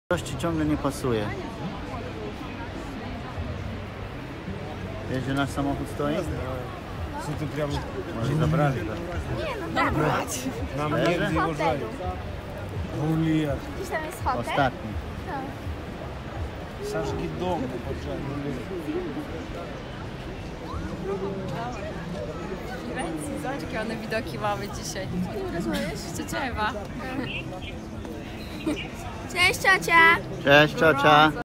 Coś ci ciągle nie pasuje. Wiesz, gdzie nasz samochód stoi? Co ty прям... Może zabrali go. Nie, no brać. Нам негде его жаль. Гулия. Gdzieś tam jest hotel? Ostatni. Сашки дом обожаю. Zobacz, jakie one widoki mamy dzisiaj. Rozumiesz? Ciocia Ewa. Cześć ciocia! Cześć, ciocia.